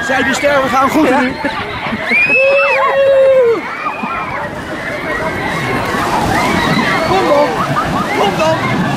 Zij die sterven gaan goed nu. Kom dan. Kom dan.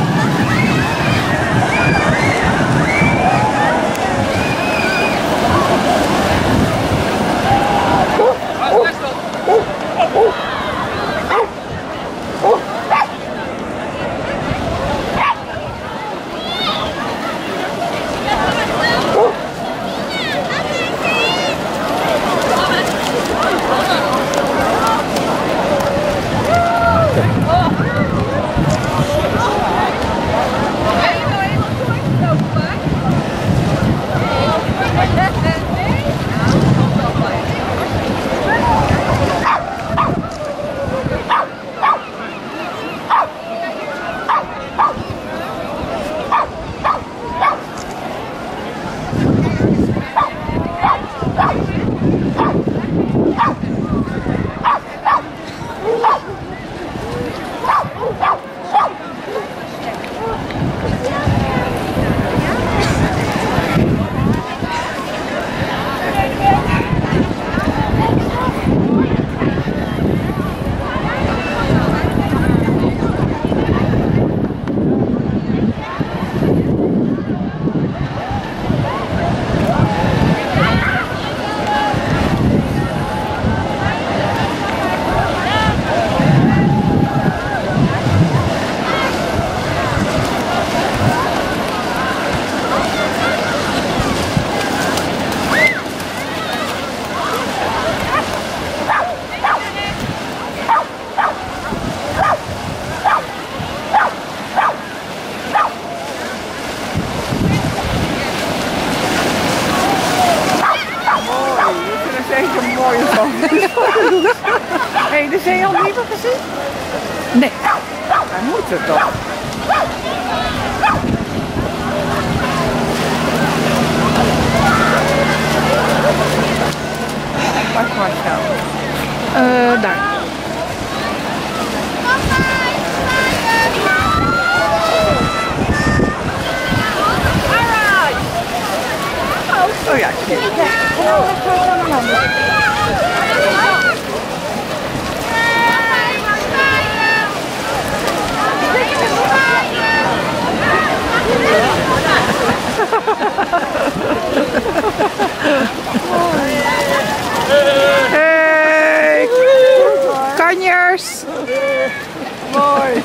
Hé, de zeehond niet al gezien? Nee. Hij moet het toch? Wacht maar snel. Daar. Oh ja, zie je. Hey, kanjers. Mooi.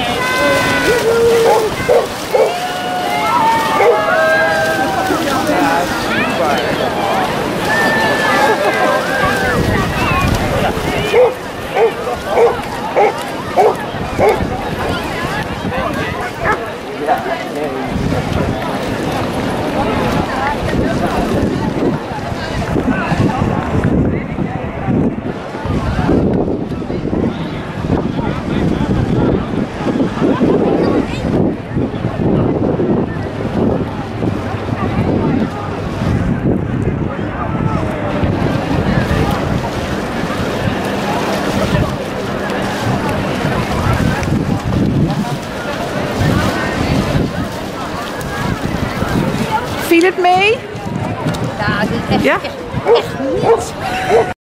Ja, viel het mee? Ja, dit is echt, echt niet.